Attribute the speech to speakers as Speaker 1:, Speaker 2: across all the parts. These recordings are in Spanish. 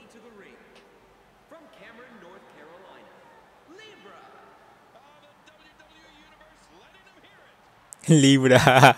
Speaker 1: Libra.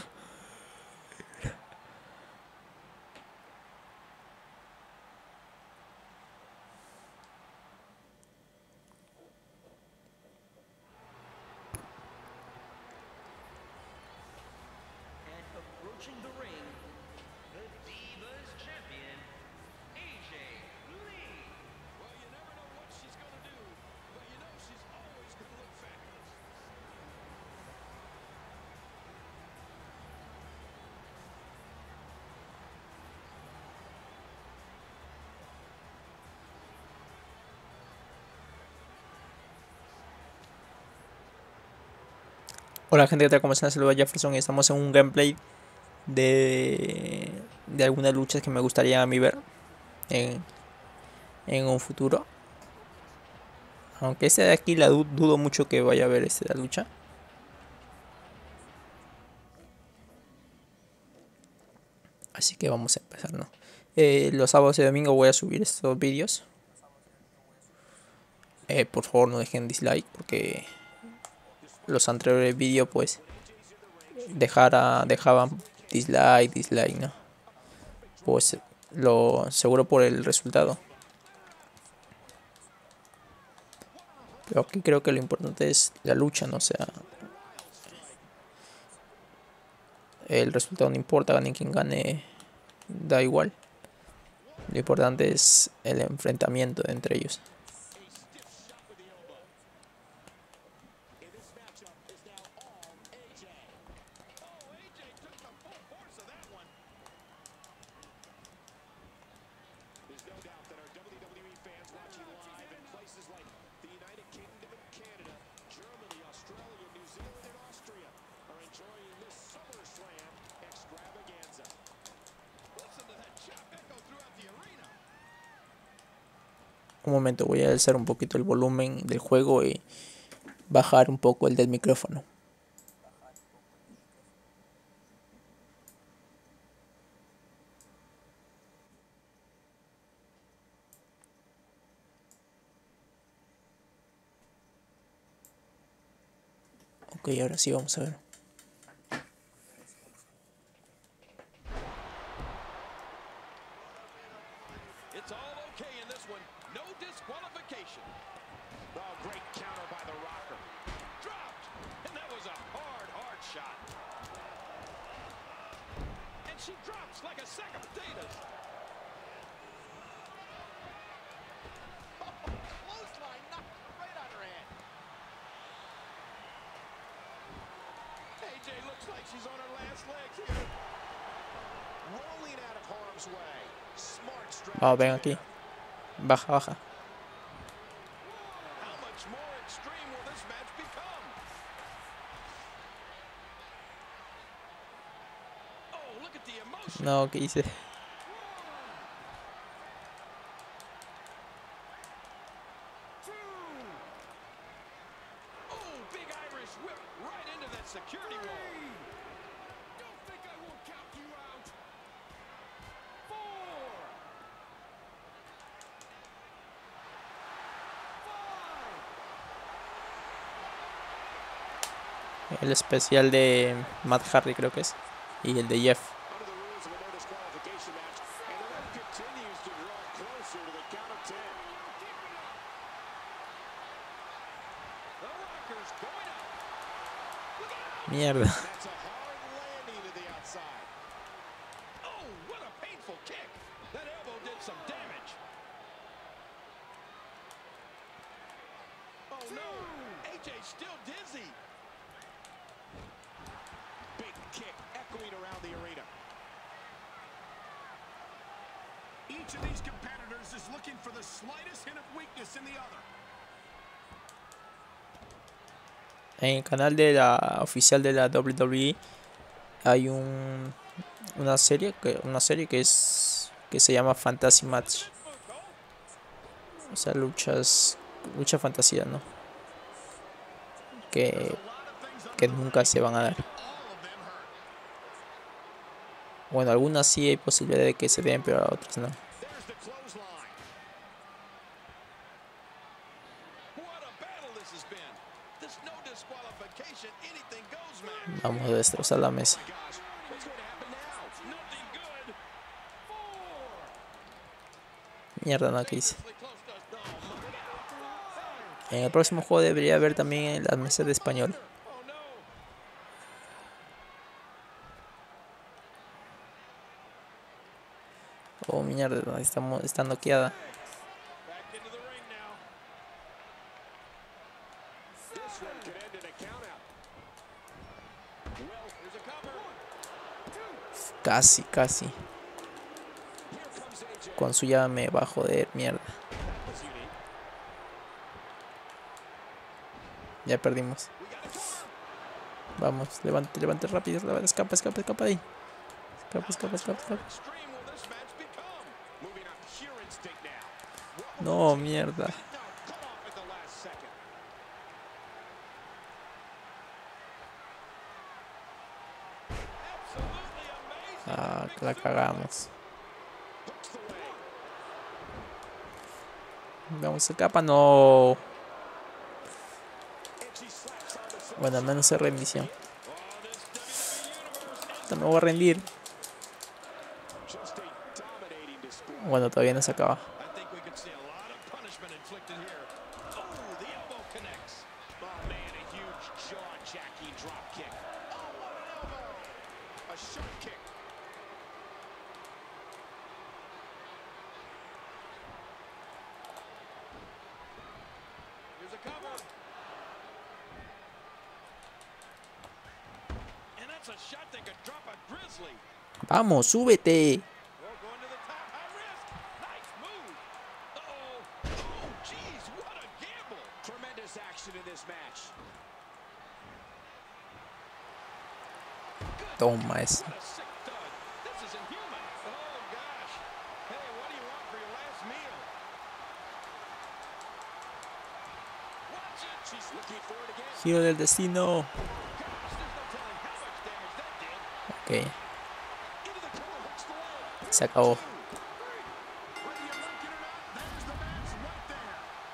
Speaker 1: Hola gente, ¿qué tal? ¿Cómo están? Saludos a Jefferson y estamos en un gameplay de algunas luchas que me gustaría a mí ver en, en un futuro. Aunque este de aquí dudo mucho que vaya a ver la lucha. Así que vamos a empezar, ¿no? Los sábados y domingos voy a subir estos vídeos. Por favor no dejen dislike porque los anteriores vídeos pues dejaban dislike, ¿no? Pues lo seguro por el resultado. Pero aquí creo que lo importante es la lucha, ¿no? O sea, el resultado no importa, gane quien gane, da igual. Lo importante es el enfrentamiento entre ellos. Un momento, voy a alzar un poquito el volumen del juego y bajar un poco el del micrófono. Ok, ahora sí vamos a ver.
Speaker 2: She drops like a sack of potatoes. Oh, clothesline knocked right on her head. AJ looks like she's on her last legs here. Rolling out of harm's way. Smart strategy.
Speaker 1: Vamos, ven aquí. Baja, baja.
Speaker 2: How much more extreme will this match become? Oh, look at the emotion.
Speaker 1: No, ¿qué hice?
Speaker 2: Oh, big Irish whip right into that security wall. Don't think I won't count you out. 4. 5.
Speaker 1: El especial de Matt Hardy creo que es. Y el de Jeff.
Speaker 2: Under the rules of a no disqualification match, and the ref continues to draw closer to the count of 10. The Rockers going up. Look out!
Speaker 1: Mierda.
Speaker 2: That's a hard landing to the outside. Oh, what a painful kick. That elbow did some damage. Oh no, AJ's still dizzy. Big kick echoing around the arena. Each of these competitors is looking for the slightest hint of weakness in the other.
Speaker 1: En el canal de la oficial de la WWE hay una serie que se llama Fantasy Match. O sea, lucha fantasía, ¿no? Que nunca se van a dar. Bueno, algunas sí hay posibilidad de que se den, pero otras no.
Speaker 2: combination, anything goes, man.
Speaker 1: Vamos a destrozar la mesa.
Speaker 2: Oh my gosh, what's going to happen now? Nothing good.
Speaker 1: Mierda, no, que hice.
Speaker 2: Dangerously close to us. No,
Speaker 1: En el próximo juego debería haber también las mesas de español.
Speaker 2: oh no.
Speaker 1: Oh, mierda, está noqueada.
Speaker 2: Back into the ring now. This one could end in a count out. Well, there's a cover.
Speaker 1: Casi, casi.
Speaker 2: Here comes AJ.
Speaker 1: Con su llave me va a joder, mierda.
Speaker 2: That was unique.
Speaker 1: Ya perdimos.
Speaker 2: We got a cover.
Speaker 1: Vamos, levante, levante rápido. Escapa, escapa, escapa de ahí. Escapa, escapa, escapa, escapa.
Speaker 2: Extreme will this match become? Moving on pure instinct now.
Speaker 1: No, mierda.
Speaker 2: No, cut off at the last second. Absolutely amazing.
Speaker 1: Ah, la cagamos.
Speaker 2: Hooks the way.
Speaker 1: Vamos, escapa, no.
Speaker 2: And she slaps on the sword.
Speaker 1: Bueno, al menos es rendición.
Speaker 2: Oh, this WWE universe is
Speaker 1: Me voy a rendir.
Speaker 2: just a dominating display.
Speaker 1: Bueno, todavía no se acaba.
Speaker 2: I think we could see a lot of punishment inflicted here. Oh, the elbow connects. Oh man, a huge jaw-jacking drop kick. Oh, what an elbow! A short kick. Here's a cover. And that's a shot that could drop a grizzly.
Speaker 1: Vamos, súbete.
Speaker 2: Oh, going to the top, high risk. Nice move. Uh-oh. Oh, geez, what a gamble. Tremendous action in this match.
Speaker 1: Toma eso.
Speaker 2: What a sick thud. This is inhuman. Oh, gosh. Hey, what do you want for your last meal? Watch it. She's looking for it again.
Speaker 1: Giro del destino.
Speaker 2: Gosh, there's no telling how much damage that did.
Speaker 1: Ok,
Speaker 2: Into the corner, hooks the leg.
Speaker 1: se acabó.
Speaker 2: Whether you like it or not, there's the match right there.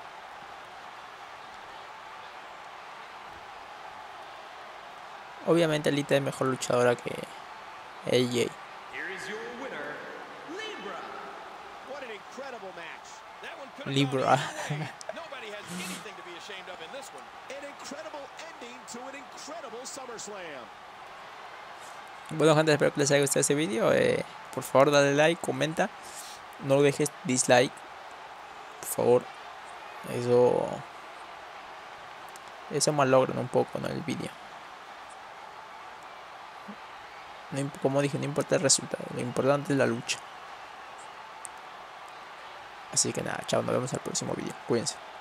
Speaker 1: Obviamente Alita es mejor luchadora que AJ.
Speaker 3: Here is your winner, Libra.
Speaker 2: What an incredible match.
Speaker 3: That one could have
Speaker 1: Libra.
Speaker 3: gone either way. Nobody has anything to be ashamed of in this one.
Speaker 2: An incredible ending to an incredible SummerSlam.
Speaker 1: Bueno, gente, espero que les haya gustado este video. Por favor, dale like, comenta. No dejes dislike. Por favor. Eso malogran un poco, ¿no? El video. Como dije, no importa el resultado. Lo importante es la lucha. Así que nada, chao. Nos vemos en el próximo video. Cuídense.